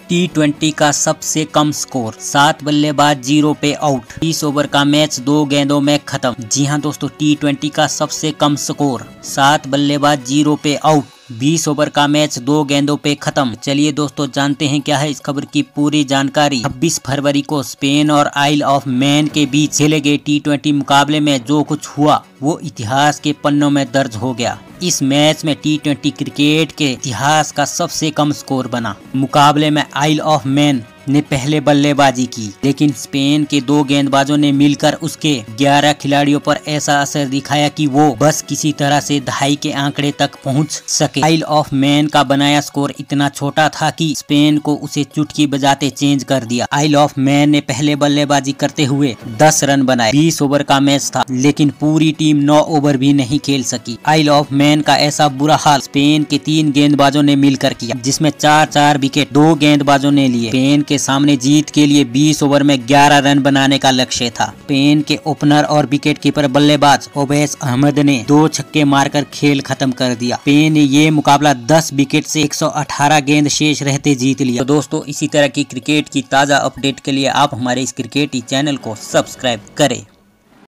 T20 का सबसे कम score, 7 बल्लेबाज 0 पे आउट, 20 ओवर का मैच 2 गेंदों में खत्म। जी हाँ दोस्तों, T20 का सबसे कम स्कोर, 7 बल्लेबाज 0 पे आउट, 20 ओवर का मैच 2 गेंदों पे खत्म। चलिए दोस्तों जानते हैं क्या है इस खबर की पूरी जानकारी। 26 फरवरी को स्पेन और आइल ऑफ मैन के बीच खेले गए T20 मुकाबले में जो कुछ हुआ वो इतिहास के पन्नों में दर्ज हो गया। इस मैच में T20 क्रिकेट के इतिहास का सबसे कम स्कोर बना। मुकाबले में आइल ऑफ मैन ने पहले बल्लेबाजी की, लेकिन स्पेन के 2 गेंदबाजों ने मिलकर उसके 11 खिलाड़ियों पर ऐसा असर दिखाया कि वो बस किसी तरह से दहाई के आंकड़े तक पहुंच सके। आइल ऑफ मैन का बनाया स्कोर इतना छोटा था कि स्पेन को उसे चुटकी बजाते चेंज कर दिया। आइल ऑफ मैन ने पहले बल्लेबाजी करते हुए 10 रन बनाए। 20 ओवर का मैच था, लेकिन पूरी टीम 9 ओवर भी नहीं खेल सकी। आइल ऑफ मैन का ऐसा बुरा हाल स्पेन के 3 गेंदबाजों ने मिलकर किया, जिसमें 4-4 विकेट 2 गेंदबाजों ने लिए। स्पेन के सामने जीत के लिए 20 ओवर में 11 रन बनाने का लक्ष्य था। स्पेन के ओपनर और विकेटकीपर बल्लेबाज ओवैस अहमद ने 2 छक्के मारकर खेल खत्म कर दिया। स्पेन ने ये मुकाबला 10 विकेट से 118 गेंद शेष रहते जीत लिया। तो दोस्तों इसी तरह की क्रिकेट की ताजा अपडेट के लिए आप हमारे इस क्रिकेट चैनल को सब्सक्राइब करें।